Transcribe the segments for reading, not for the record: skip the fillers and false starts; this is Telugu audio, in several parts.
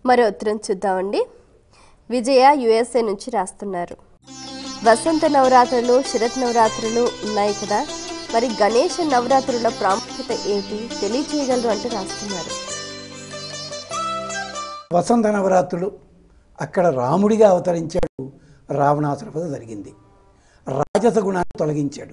మరో ఉత్తరం చూద్దామండి. విజయ యుఎస్ఏ నుంచి రాస్తున్నారు. వసంత నవరాత్రులు, శరత్ నవరాత్రులు ఉన్నాయి కదా, మరి గణేష నవరాత్రుల ప్రాముఖ్యత ఏంటి తెలియచేయగలరు అంటూ రాస్తున్నారు. వసంత నవరాత్రులు అక్కడ రాముడిగా అవతరించాడు, రావణాసుర వధ జరిగింది, రాజస గుణాన్ని తొలగించాడు.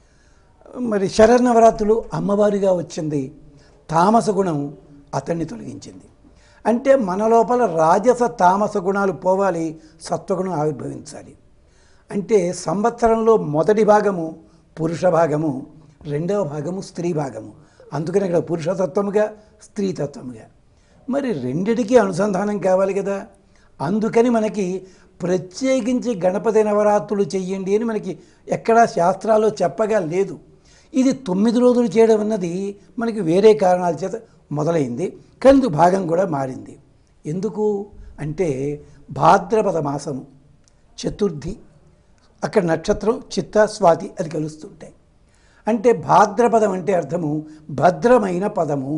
మరి శరన్నవరాత్రులు అమ్మవారిగా వచ్చింది, తామస గుణం అతన్ని తొలగించింది. అంటే మన లోపల రాజస తామస గుణాలు పోవాలి, సత్వగుణం ఆవిర్భవించాలి. అంటే సంవత్సరంలో మొదటి భాగము పురుష భాగము, రెండవ భాగము స్త్రీ భాగము. అందుకని ఇక్కడ పురుషతత్వముగా స్త్రీతత్వముగా మరి రెండిటికి అనుసంధానం కావాలి కదా. అందుకని మనకి ప్రత్యేకించి గణపతి నవరాత్రులు చెయ్యండి అని మనకి ఎక్కడా శాస్త్రాల్లో చెప్పగా లేదు. ఇది 9 రోజులు చేయడం అన్నది మనకి వేరే కారణాల చేత మొదలైంది, కానీ భాగం కూడా మారింది. ఎందుకు అంటే భాద్రపద మాసము చతుర్థి, అక్కడ నక్షత్రం చిత్త స్వాతి అది కలుస్తుంటాయి. అంటే భాద్రపదం అంటే అర్థము భద్రమైన పదము.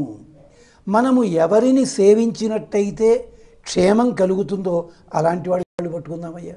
మనము ఎవరిని సేవించినట్టయితే క్షేమం కలుగుతుందో అలాంటి వాళ్ళు పట్టుకుందామయ్యా.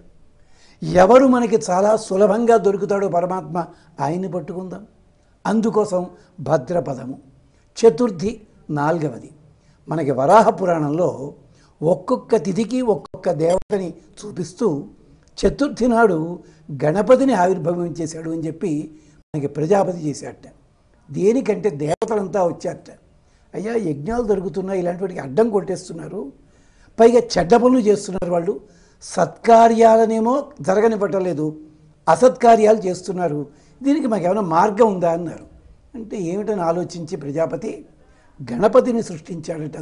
ఎవరు మనకి చాలా సులభంగా దొరుకుతాడో పరమాత్మ ఆయన్ని పట్టుకుందాం. అందుకోసం భద్రపదము. చతుర్థి 4వది. మనకి వరాహ పురాణంలో ఒక్కొక్క తిథికి ఒక్కొక్క దేవతని చూపిస్తూ చతుర్థి నాడు గణపతిని ఆవిర్భవించేశాడు అని చెప్పి మనకి ప్రజాపతి చేశాట. దేనికంటే దేవతలంతా వచ్చారట. అయ్యా యజ్ఞాలు జరుగుతున్నాయి, ఇలాంటి వాటికి అడ్డం కొట్టేస్తున్నారు, పైగా చెడ్డ పనులు చేస్తున్నారు వాళ్ళు, సత్కార్యాలనేమో జరగనివ్వటలేదు, అసత్కార్యాలు చేస్తున్నారు, దీనికి మాకేమైనా మార్గం ఉందా అన్నారు. అంటే ఏమిటని ఆలోచించి ప్రజాపతి గణపతిని సృష్టించాడట.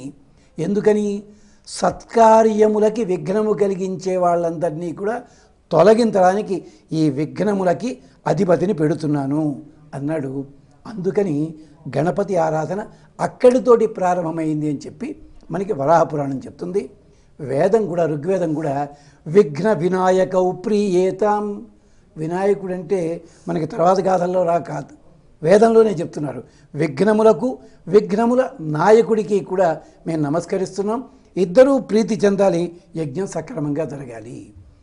ఎందుకని సత్కార్యములకి విఘ్నము కలిగించే వాళ్ళందరినీ కూడా తొలగించడానికి ఈ విఘ్నములకి అధిపతిని పెడుతున్నాను అన్నాడు. అందుకని గణపతి ఆరాధన అక్కడితోటి ప్రారంభమైంది అని చెప్పి మనకి వరాహపురాణం చెప్తుంది. వేదం కూడా, ఋగ్వేదం కూడా విఘ్న వినాయకౌ ప్రీయేతాం. వినాయకుడు అంటే మనకి తర్వాత గాథల్లో కాదు, వేదంలోనే చెప్తున్నారు. విఘ్నములకు విఘ్నముల నాయకుడికి కూడా మేము నమస్కరిస్తున్నాం, ఇద్దరూ ప్రీతి చెందాలి, యజ్ఞం సక్రమంగా జరగాలి.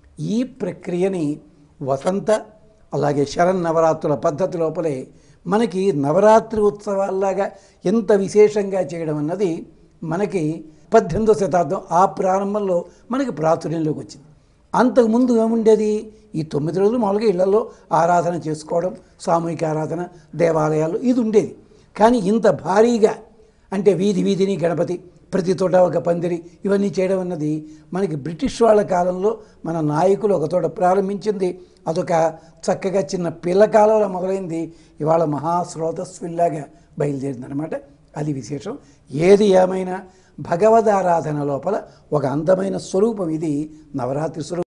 ఈ ప్రక్రియని వసంత అలాగే శరన్నవరాత్రుల పద్ధతి లోపలే మనకి నవరాత్రి ఉత్సవాల్లాగా ఎంత విశేషంగా చేయడం అన్నది మనకి 18వ శతాబ్దం ఆ ప్రారంభంలో మనకి ప్రాచుర్యంలోకి వచ్చింది. అంతకుముందు ఏముండేది, ఈ 9 రోజులు మామూలుగా ఇళ్లలో ఆరాధన చేసుకోవడం, సామూహిక ఆరాధన, దేవాలయాలు ఇది ఉండేది. కానీ ఇంత భారీగా అంటే వీధి వీధిని గణపతి, ప్రతి తోట ఒక పందిరి, ఇవన్నీ చేయడం అన్నది మనకి బ్రిటిష్ వాళ్ళ కాలంలో మన నాయకులు ఒక తోట ప్రారంభించింది. అదొక చక్కగా చిన్న పిల్లకాలంలో మొదలైంది, ఇవాళ మహాస్రోతస్విల్లాగా బయలుదేరిందనమాట. అది విశేషం. ఏది ఏమైనా భగవద్ ఆరాధన లోపల ఒక అందమైన స్వరూపం ఇది నవరాత్రి స్వరూపం.